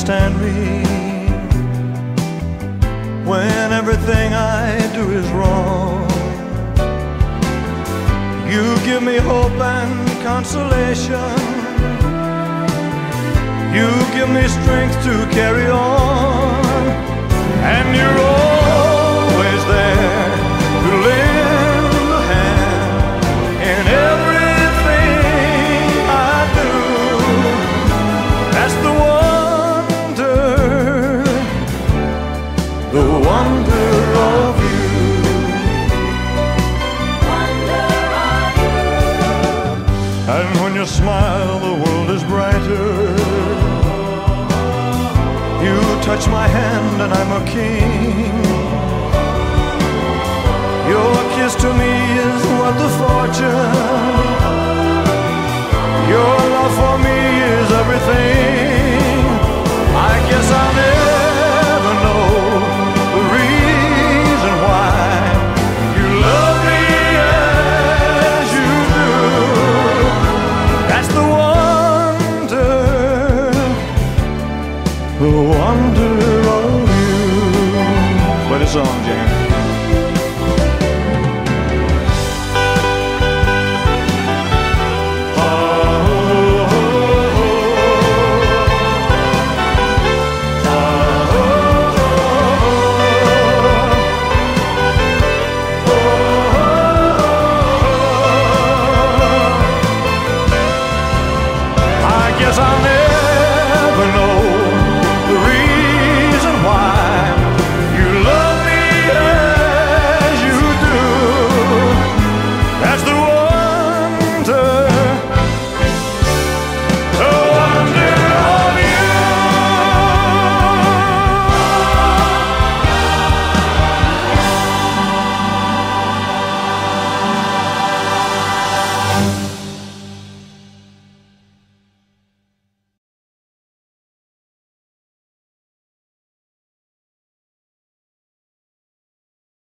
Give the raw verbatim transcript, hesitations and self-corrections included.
understand me when everything I do is wrong. You give me hope and consolation. You give me strength to carry on, and you're always there to lend a hand in everything I do. That's the wonder, the wonder of you. Wonder of you. And when you smile, the world is brighter. You touch my hand and I'm a king. Your kiss to me is worth the fortune. Your love for me